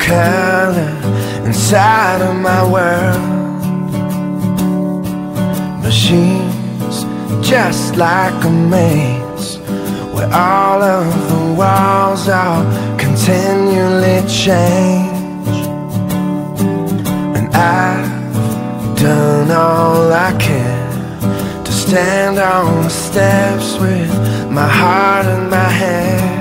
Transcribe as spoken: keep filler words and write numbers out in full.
color inside of my world. Machines just like a maze, where all of the walls are continually change. And I've done all I can to stand on the steps with my heart in my hand.